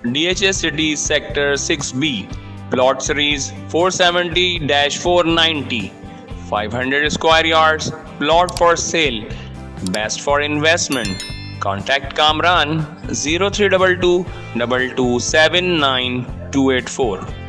DHS City Sector 6B, Plot Series 470-490, 500 square yards, plot for sale, best for investment. Contact Kamran 0322 2279284.